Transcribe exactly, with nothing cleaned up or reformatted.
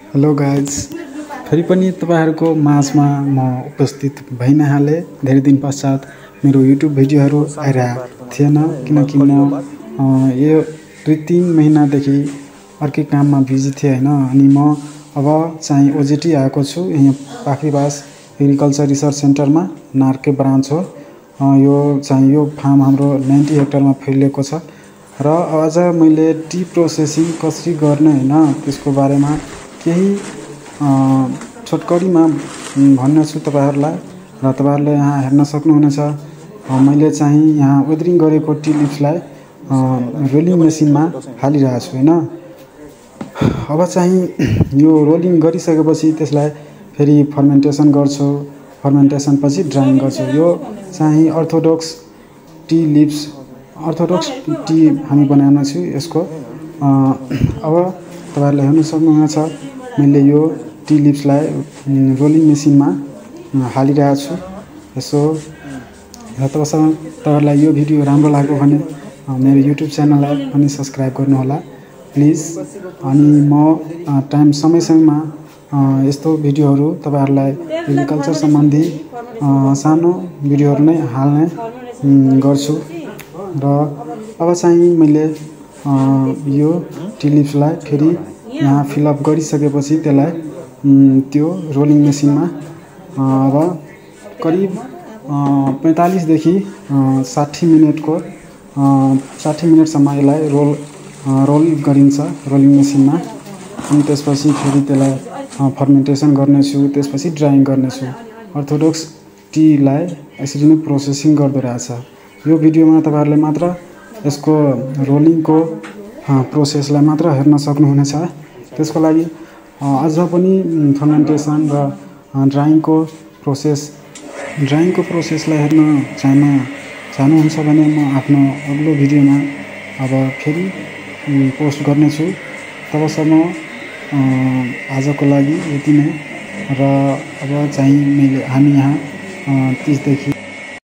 Hello guys, फेरि पनि तपाईहरुको माझमा म उपस्थित भइ नै हाले। धेरै दिन पश्चात मेरो युट्युब भिडियोहरु आइरहेको थिएन किनकि म यो दुई तीन महिनादेखि अर्कै काममा बिजी थिएँ हैन। अनि म अब चाहिँ ओजेटी आएको छु यहाँ पाखरीबास एग्रिकल्चर रिसर्च सेन्टरमा, नार्के ब्रान्च हो। यो चाहिँ यो फार्म हाम्रो नब्बे हेक्टरमा फैलिएको छ र अझ मैले टी प्रोसेसिङ कसरी गर्ने हैन त्यसको बारेमा केही छोटकरीमा भन्न छु तपाईहरुलाई र तपाईहरुले यहाँ हेर्न सक्नुहुनेछ। मैले चाहिँ यहाँ वेदरिङ गरेको टी लिप्सलाई रोलिङ मेसिनमा हालिरहेको छु हैन। अब चाहिँ यो रोलिङ गरिसकेपछि त्यसलाई फेरि फर्मेन्टेसन गर्छु। फर्मेन्टेसन पछि ड्राइङ गर्छु। यो चाहिँ अर्थोडक्स टी लिप्स अर्थोडक्स टी हामी बनाउने छु यसको। अब तपाईहरुले हेर्न सक्नुहुनेछ मैले यो टी लिप्सलाई रोलिङ मेसिनमा हालिरहेको छु। यसो र तपाईहरुलाई यो भिडियो राम्रो लाग्यो भने मेरो युट्युब च्यानललाई पनि सब्स्क्राइब गर्नु होला प्लिज। अनि म टाइम समय समयमा यस्तो भिडियोहरु तपाईहरुलाई एग्रिकल्चर सम्बन्धी सानो भिडियोहरु नै हाल्ने गर्छु। र अब चाहिँ मैले यो टी लिप्सलाई फेरि यहाँ फिलअप गरिसकेपछि त्यसलाई त्यो रोलिङ मेसिनमा अब करिब पैंतालीस देखि साठी मिनेटको साठी मिनेटसम्म यसलाई रोल रोल गरिन्छ रोलिङ मेसिनमा। अनि त्यसपछि फेरि त्यसलाई फर्मेन्टेसन गर्नेछु, त्यसपछि ड्राइङ गर्नेछु। अर्थोडक्स टीलाई यसरी नै प्रोसेसिङ गर्दै रहेछ। यो भिडियोमा तपाईहरुले मात्र यसको रोलिङको प्रोसेसलाई मात्र हेर्न सक्नुहुनेछ। त्यसको लागि अझ पनि फर्मेन्टेसन र ड्राइङको प्रोसेस ड्राइङको प्रोसेसलाई हेर्न चाहन चाहनुहुन्छ भने म आफ्नो अग्लो भिडियोमा अब फेरि पोस्ट गर्नेछु। तबसम्म आजको लागि यति नै। र अब चाहिँ मैले हामी यहाँ तीस देखि